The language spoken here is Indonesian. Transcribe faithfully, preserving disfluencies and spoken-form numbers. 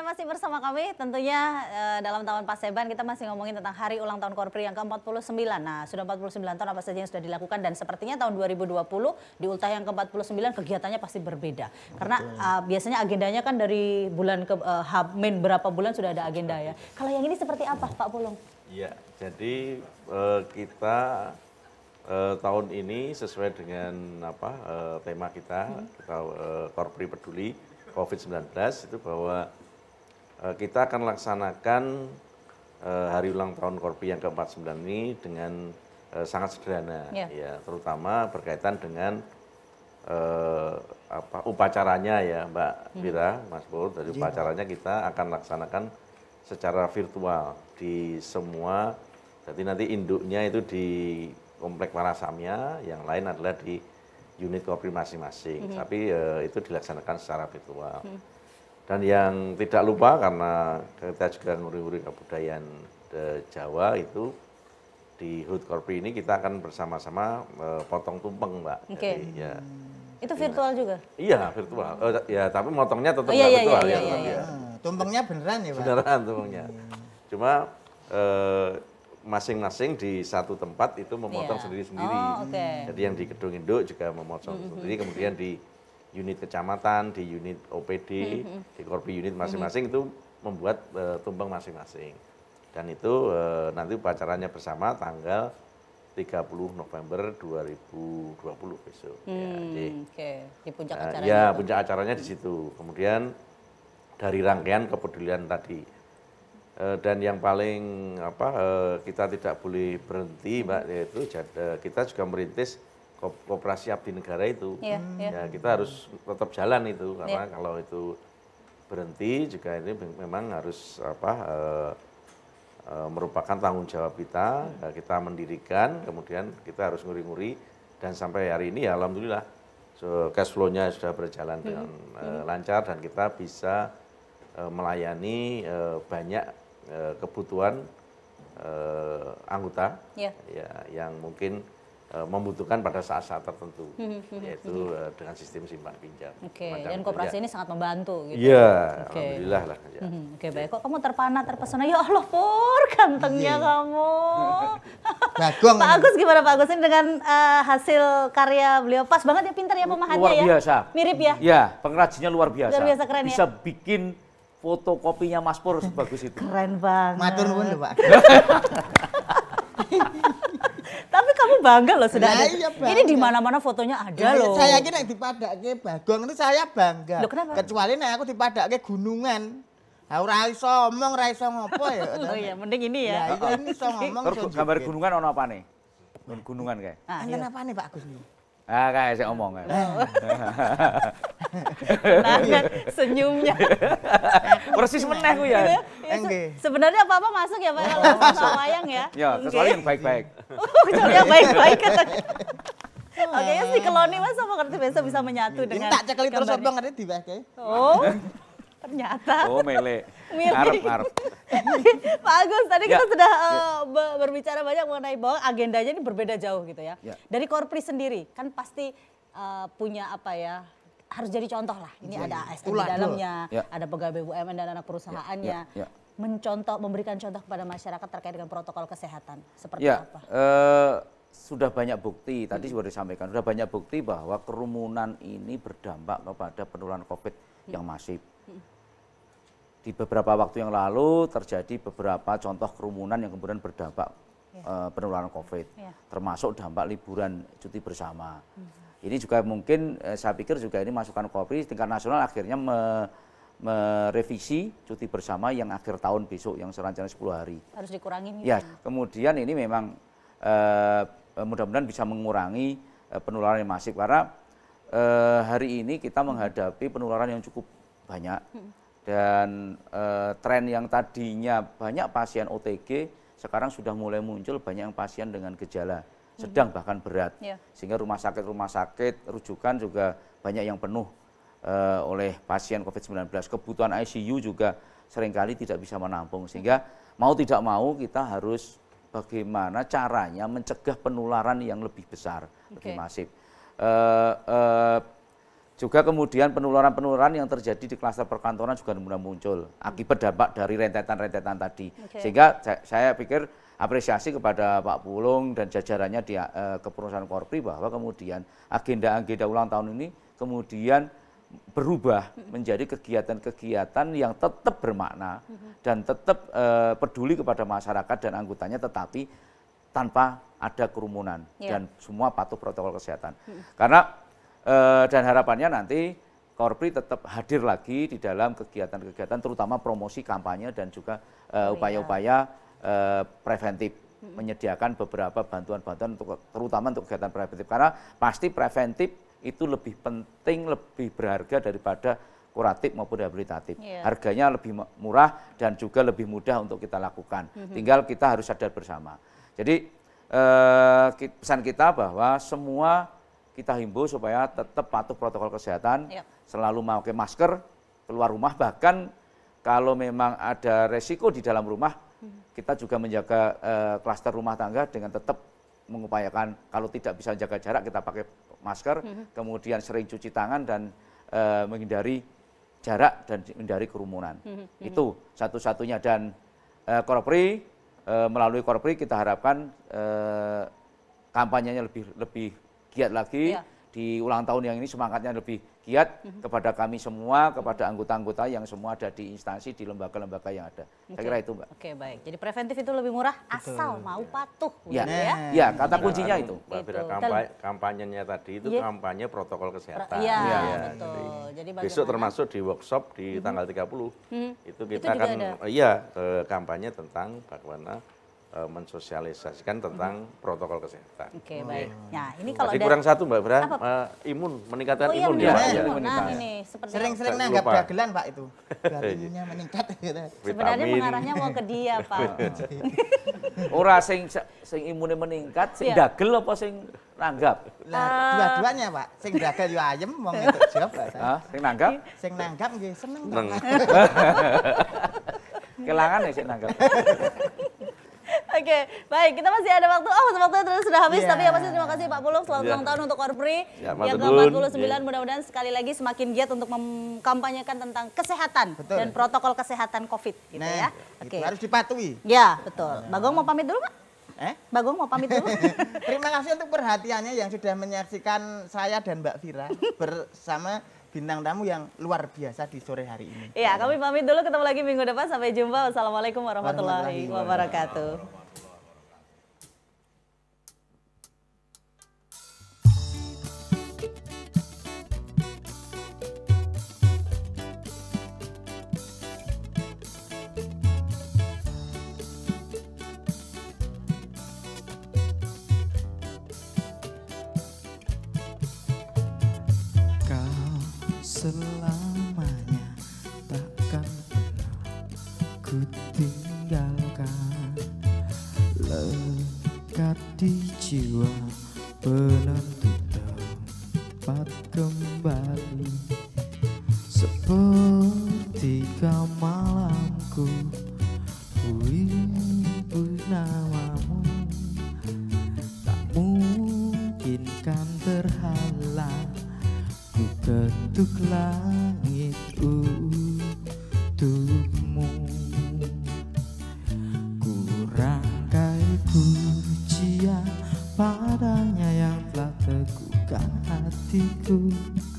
masih bersama kami, tentunya uh, dalam tahun Paseban kita masih ngomongin tentang hari ulang tahun Korpri yang ke empat puluh sembilan. Nah, sudah empat puluh sembilan tahun apa saja yang sudah dilakukan dan sepertinya tahun dua ribu dua puluh di Ultah yang ke empat puluh sembilan kegiatannya pasti berbeda. Karena uh, biasanya agendanya kan dari bulan ke uh, Min berapa bulan sudah ada agenda ya. Kalau yang ini seperti apa, Pak Pulung? Iya, jadi uh, kita uh, tahun ini sesuai dengan apa uh, tema kita, hmm. kita uh, Korpri Peduli COVID sembilan belas itu bahwa uh, kita akan laksanakan uh, hari ulang tahun Korpri yang ke empat puluh sembilan ini dengan uh, sangat sederhana, yeah. ya, terutama berkaitan dengan uh, apa upacaranya ya, Mbak Vira, hmm. Mas Pur. Dari upacaranya kita akan laksanakan secara virtual di semua. Jadi nanti induknya itu di Komplek Warasamya, yang lain adalah di unit Korpri masing-masing, mm-hmm. tapi uh, itu dilaksanakan secara virtual. Mm. Dan yang tidak lupa karena kita juga nguri-nguri kebudayaan de Jawa itu di H U T Korpri ini kita akan bersama-sama uh, potong tumpeng, Mbak. Okay. Jadi, ya, itu virtual juga? Iya, virtual. Oh, ya, tapi motongnya tetap oh, iya, iya, virtual. Iya, ya, iya, iya. ya. Ah, tumpengnya beneran ya, Pak? Beneran tumpengnya. Hmm. Cuma uh, masing-masing di satu tempat itu memotong sendiri-sendiri. Yeah. Oh, okay. Jadi yang di gedung induk juga memotong mm-hmm. sendiri, kemudian di unit kecamatan, di unit O P D, mm-hmm. di Korpri unit masing-masing mm-hmm. itu membuat uh, tumpeng masing-masing. Dan itu uh, nanti upacaranya bersama tanggal tiga puluh November dua ribu dua puluh besok. Hmm, ya, Oke, okay. Di puncak uh, acaranya. Ya, puncak acaranya di situ. Kemudian dari rangkaian kepedulian tadi. Dan yang paling apa kita tidak boleh berhenti, Mbak, yaitu kita juga merintis koperasi abdi negara itu. Yeah, hmm. yeah. Ya, kita harus tetap jalan itu karena yeah. kalau itu berhenti juga ini memang harus apa uh, uh, merupakan tanggung jawab kita. Hmm. Kita mendirikan, kemudian kita harus nguri-nguri dan sampai hari ini ya alhamdulillah so, cash flow-nya sudah berjalan hmm. dengan uh, hmm. lancar dan kita bisa uh, melayani uh, banyak kebutuhan uh, anggota yeah. ya, yang mungkin uh, membutuhkan pada saat-saat tertentu, mm-hmm. yaitu uh, dengan sistem simpan pinjam. Oke, okay. Dan koperasi ya. Ini sangat membantu gitu. Iya, okay. alhamdulillah lah. Ya. Mm-hmm. Oke, okay, baik. Kok kamu terpana, terpesona? Ya Allah, Pur, gantengnya yeah. kamu. Bagong. Pak Agus gimana Pak Agus ini dengan uh, hasil karya beliau? Pas banget ya, pintar ya pemahatnya luar ya? Luar biasa. Mirip ya? Ya, pengrajinnya luar biasa. Luar biasa keren Bisa ya? bikin fotokopinya Mas Pur sebagus itu. Keren banget. Matur nuwun lho, Pak. Tapi kamu bangga loh sudah nah, ada. Iya, ini di mana-mana fotonya ada loh. Saya kira dipadake Bagong itu saya bangga. Loh, kenapa? Kecuali nek aku dipadake gunungan. Ha ora iso omong, ora iso ngopo ya. Oh iya, mending ini ya. Ya, ini iso ngomong iso. Gambar gunungan ono apane? Gunungan kae. Ah, Enten apane Pak Agus niku? Ah, kayak saya omong kan. Nah, senyumnya. Persis meneh ku ya. Nggih. Sebenarnya apa-apa masuk ya Pak kalau sama wayang ya? Ya, kecuali yang baik-baik. Kecuali yang baik-baik. Oke, ya si Keloni Mas apa ngerti besok bisa menyatu dengan. Tak cekeli terus apa ngerti diwehke. Oh. Ternyata. Oh, mele. Ngarep, ngarep. Pak Agus, tadi ya, kita sudah ya. uh, berbicara banyak mengenai bahwa agendanya ini berbeda jauh gitu ya. ya. Dari Korpri sendiri, kan pasti uh, punya apa ya, harus jadi contoh lah. Ini ya, ada A S N di dalamnya, ya. Ada pegawai B U M N dan anak perusahaannya. Ya, ya, ya. Mencontoh, memberikan contoh kepada masyarakat terkait dengan protokol kesehatan. Seperti ya, apa? Uh, sudah banyak bukti, tadi hmm. sudah disampaikan, sudah banyak bukti bahwa kerumunan ini berdampak kepada penularan COVID hmm. yang masif. Di beberapa waktu yang lalu terjadi beberapa contoh kerumunan yang kemudian berdampak ya. uh, penularan COVID, ya. Termasuk dampak liburan cuti bersama. Hmm. Ini juga mungkin uh, saya pikir juga ini masukan Korpri tingkat nasional akhirnya me, merevisi cuti bersama yang akhir tahun besok yang serencana sepuluh hari. Harus dikurangi. Ya, kemudian ini memang uh, mudah-mudahan bisa mengurangi uh, penularan yang masif karena uh, hari ini kita menghadapi penularan yang cukup banyak. Hmm. Dan e, tren yang tadinya banyak pasien O T G sekarang sudah mulai muncul banyak yang pasien dengan gejala sedang bahkan berat. Yeah. Sehingga rumah sakit-rumah sakit rujukan juga banyak yang penuh e, oleh pasien COVID sembilan belas. Kebutuhan I C U juga seringkali tidak bisa menampung. Sehingga mau tidak mau kita harus bagaimana caranya mencegah penularan yang lebih besar, okay. lebih masif. E, e, Juga kemudian penularan-penularan yang terjadi di klaster perkantoran juga mulai muncul akibat dampak dari rentetan-rentetan tadi. Okay. Sehingga saya, saya pikir apresiasi kepada Pak Pulung dan jajarannya di uh, kepengurusan Korpri bahwa kemudian agenda-agenda ulang tahun ini kemudian berubah menjadi kegiatan-kegiatan yang tetap bermakna dan tetap uh, peduli kepada masyarakat dan anggotanya, tetapi tanpa ada kerumunan yeah. dan semua patuh protokol kesehatan. Hmm. Karena Uh, dan harapannya nanti Korpri tetap hadir lagi di dalam kegiatan-kegiatan terutama promosi kampanye dan juga upaya-upaya uh, uh, preventif, hmm. menyediakan beberapa bantuan-bantuan untuk terutama untuk kegiatan preventif, karena pasti preventif itu lebih penting, lebih berharga daripada kuratif maupun rehabilitatif. Yeah. Harganya lebih murah dan juga lebih mudah untuk kita lakukan. Hmm. Tinggal kita harus sadar bersama. Jadi uh, pesan kita bahwa semua kita himbau supaya tetap patuh protokol kesehatan, yep. selalu memakai masker, keluar rumah, bahkan kalau memang ada resiko di dalam rumah, hmm. kita juga menjaga uh, klaster rumah tangga dengan tetap mengupayakan kalau tidak bisa jaga jarak kita pakai masker, hmm. kemudian sering cuci tangan dan uh, menghindari jarak dan menghindari kerumunan. Hmm. Itu satu-satunya, dan uh, Korpri uh, melalui Korpri kita harapkan uh, kampanyenya lebih lebih giat lagi, ya. Di ulang tahun yang ini semangatnya lebih giat mm-hmm. kepada kami semua, kepada anggota-anggota yang semua ada di instansi, di lembaga-lembaga yang ada. Okay. Saya kira itu, Mbak. Oke, baik. Jadi preventif itu lebih murah asal Betul. mau patuh. Ya, ya. ya kata kuncinya itu. Mbak Fira, kampanye, kampanyenya tadi itu yeah. kampanye protokol kesehatan. Iya, ya, ya. betul. Jadi besok termasuk di workshop di mm-hmm. tanggal tiga puluh. Mm-hmm. Itu kita itu akan iya kampanye tentang bagaimana Uh, mensosialisasikan tentang hmm. protokol kesehatan. Oke, okay, baik. Nah, ini kalau ada kurang satu, Mbak Fira, uh, imun, meningkatkan oh, imun iya, ya. ya. Imun. Nah, ini sering-sering nanggap dagelan, Pak, itu. Imunnya meningkat gitu. Sebenarnya mengarahnya mau ke dia, Pak. Ora sing sing imune meningkat, sing yeah. dagel apa sing nanggap? Lah, uh, dua-duanya, Pak. Sing dagel yo ayem wong entuk job, Pak. Hah, sing nanggap? Sing nanggap nggih seneng. Kelangan ya sing nanggap. Oke, baik, kita masih ada waktu. Oh, waktunya terus sudah habis, yeah. tapi ya pasti terima kasih Pak Pulung, selamat ulang yeah. tahun untuk Korpri ya, yang ke empat puluh sembilan. Yeah. Mudah-mudahan sekali lagi semakin giat untuk mengkampanyekan tentang kesehatan betul. dan protokol kesehatan COVID gitu nah, ya. Oke. Itu harus dipatuhi. Ya, betul. Bagong mau pamit dulu, Pak? Eh? Bagong mau pamit dulu. Terima kasih untuk perhatiannya yang sudah menyaksikan saya dan Mbak Fira bersama bintang tamu yang luar biasa di sore hari ini. Iya, kami pamit dulu, ketemu lagi minggu depan. Sampai jumpa. Wassalamualaikum warahmatullahi wabarakatuh. Selamanya takkan pernah ku tinggalkan, lekat di jiwa penentu tempat kembali, seperti malamku ku ibu namamu, tak mungkin kan terhalang ku ketuk langit untukmu, ku rangkai pujian padanya yang telah teguhkan hatiku.